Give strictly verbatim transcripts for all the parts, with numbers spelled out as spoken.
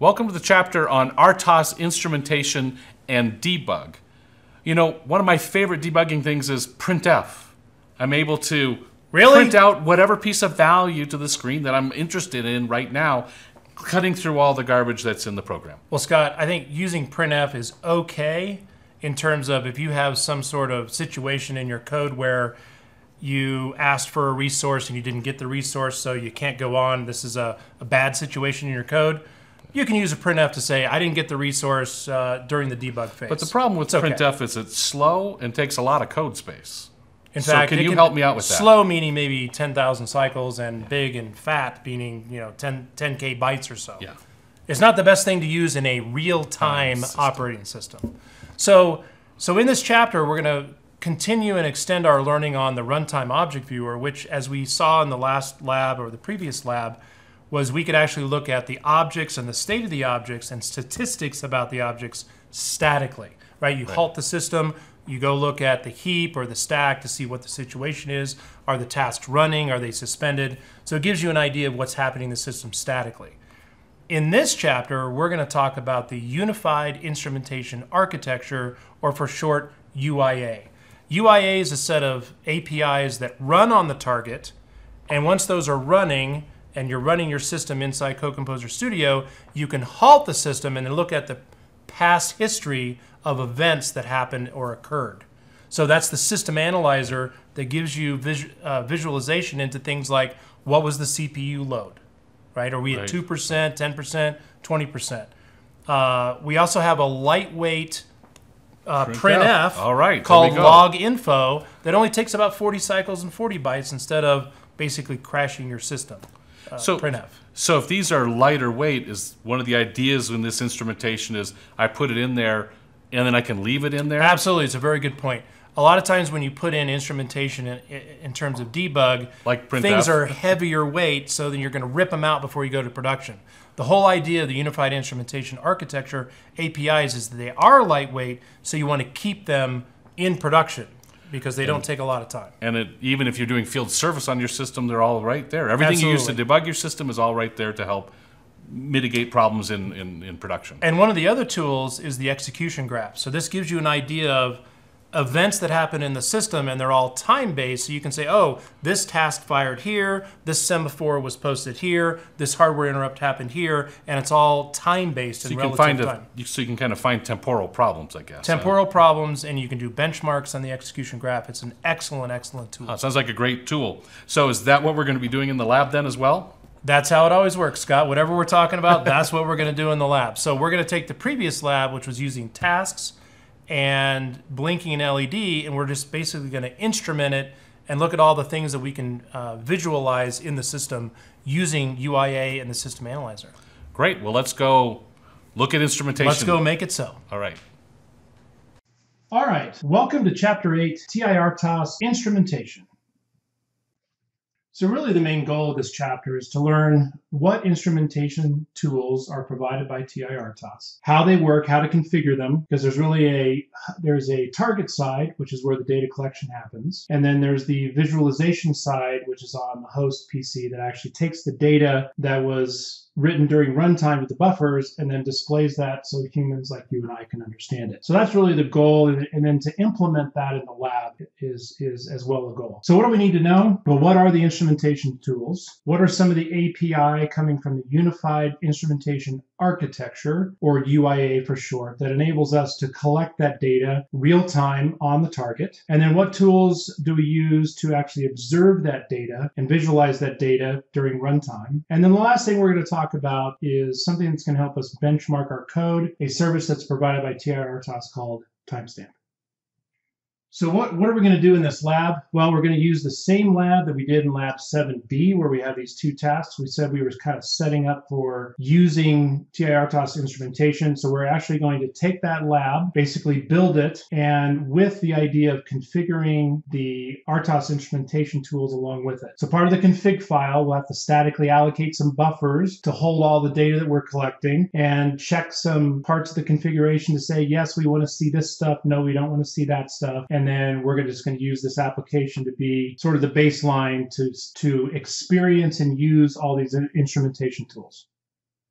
Welcome to the chapter on R T O S Instrumentation and Debug. You know, one of my favorite debugging things is printf. I'm able to really? print out whatever piece of value to the screen that I'm interested in right now, cutting through all the garbage that's in the program. Well, Scott, I think using printf is okay in terms of if you have some sort of situation in your code where you asked for a resource and you didn't get the resource, so you can't go on. This is a, a bad situation in your code. You can use a printf to say, I didn't get the resource uh, during the debug phase. But the problem with okay. printf is it's slow and takes a lot of code space. In so fact, can you can, help me out with that? Slow meaning maybe ten thousand cycles, and big and fat meaning you know ten K bytes or so. Yeah. It's not the best thing to use in a real-time system. operating system. So, so in this chapter, we're going to continue and extend our learning on the Runtime Object Viewer, which, as we saw in the last lab or the previous lab, was we could actually look at the objects and the state of the objects and statistics about the objects statically, right? You right. halt the system, you go look at the heap or the stack to see what the situation is. Are the tasks running? Are they suspended? So it gives you an idea of what's happening in the system statically. In this chapter, we're going to talk about the Unified Instrumentation Architecture, or for short, U I A. U I A is a set of A P Is that run on the target, and once those are running, and you're running your system inside CodeComposer Studio, you can halt the system and then look at the past history of events that happened or occurred. So that's the system analyzer that gives you vis uh, visualization into things like, what was the C P U load, right? Are we right. at two percent, ten percent, twenty percent? Uh, we also have a lightweight uh, printf All right, called log info that only takes about forty cycles and forty bytes instead of basically crashing your system. Uh, so, printf. so if these are lighter weight, is one of the ideas in this instrumentation is I put it in there and then I can leave it in there? Absolutely, it's a very good point. A lot of times when you put in instrumentation in, in terms of debug, like printf. things are heavier weight, so then you're going to rip them out before you go to production. The whole idea of the Unified Instrumentation Architecture A P Is is that they are lightweight, so you want to keep them in production, because they and, don't take a lot of time. And it, even if you're doing field service on your system, they're all right there. Everything Absolutely. you use to debug your system is all right there to help mitigate problems in, in, in production. And one of the other tools is the execution graph. So this gives you an idea of events that happen in the system, and they're all time-based, so you can say, oh, this task fired here, this semaphore was posted here, this hardware interrupt happened here, and it's all time-based so in you can relative find time. A, so you can kind of find temporal problems, I guess. Temporal uh, problems, and you can do benchmarks on the execution graph. It's an excellent, excellent tool. Oh, sounds like a great tool. So is that what we're going to be doing in the lab then as well? That's how it always works, Scott. Whatever we're talking about, that's what we're going to do in the lab. So we're going to take the previous lab, which was using tasks and blinking an L E D, and we're just basically going to instrument it and look at all the things that we can uh, visualize in the system using U I A and the system analyzer. Great. Well, let's go look at instrumentation. Let's go make it so. All right. All right. Welcome to Chapter eight, ti-rtos Instrumentation. So really the main goal of this chapter is to learn what instrumentation tools are provided by ti-rtos, how they work, how to configure them, because there's really a, there's a target side, which is where the data collection happens, and then there's the visualization side, which is on the host P C that actually takes the data that was written during runtime with the buffers and then displays that so humans like you and I can understand it. So that's really the goal, and, and then to implement that in the lab is, is as well a goal. So what do we need to know? Well, what are the instrumentation tools? What are some of the A P I coming from the Unified Instrumentation Architecture, or U I A for short, that enables us to collect that data real time on the target? And then what tools do we use to actually observe that data and visualize that data during runtime? And then the last thing we're going to talk about is something that's going to help us benchmark our code, a service that's provided by ti-rtos called Timestamp. So what, what are we going to do in this lab? Well, we're going to use the same lab that we did in lab seven B, where we have these two tasks. We said we were kind of setting up for using ti-rtos instrumentation. So we're actually going to take that lab, basically build it, and with the idea of configuring the R T O S instrumentation tools along with it. So part of the config file, we'll have to statically allocate some buffers to hold all the data that we're collecting and check some parts of the configuration to say, yes, we want to see this stuff. No, we don't want to see that stuff. And And then we're just going to use this application to be sort of the baseline to, to experience and use all these instrumentation tools.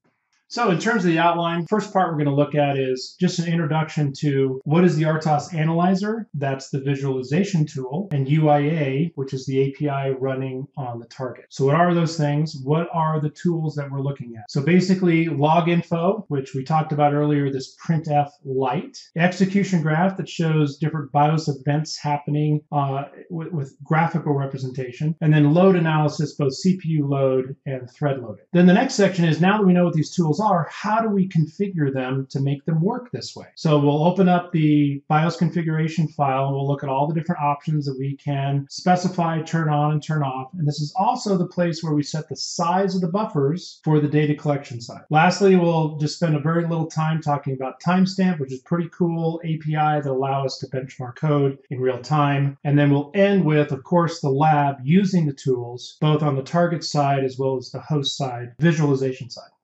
So in terms of the outline, first part we're going to look at is just an introduction to what is the R T O S Analyzer, that's the visualization tool, and U I A, which is the A P I running on the target. So what are those things? What are the tools that we're looking at? So basically log info, which we talked about earlier, this printf light, execution graph that shows different BIOS events happening uh, with, with graphical representation, and then load analysis, both C P U load and thread loading. Then the next section is, now that we know what these tools are, how do we configure them to make them work this way? So we'll open up the BIOS configuration file and we'll look at all the different options that we can specify, turn on and turn off. And this is also the place where we set the size of the buffers for the data collection side. Lastly, we'll just spend a very little time talking about timestamp, which is pretty cool A P I that allow us to benchmark code in real time. And then we'll end with, of course, the lab using the tools, both on the target side as well as the host side, visualization side.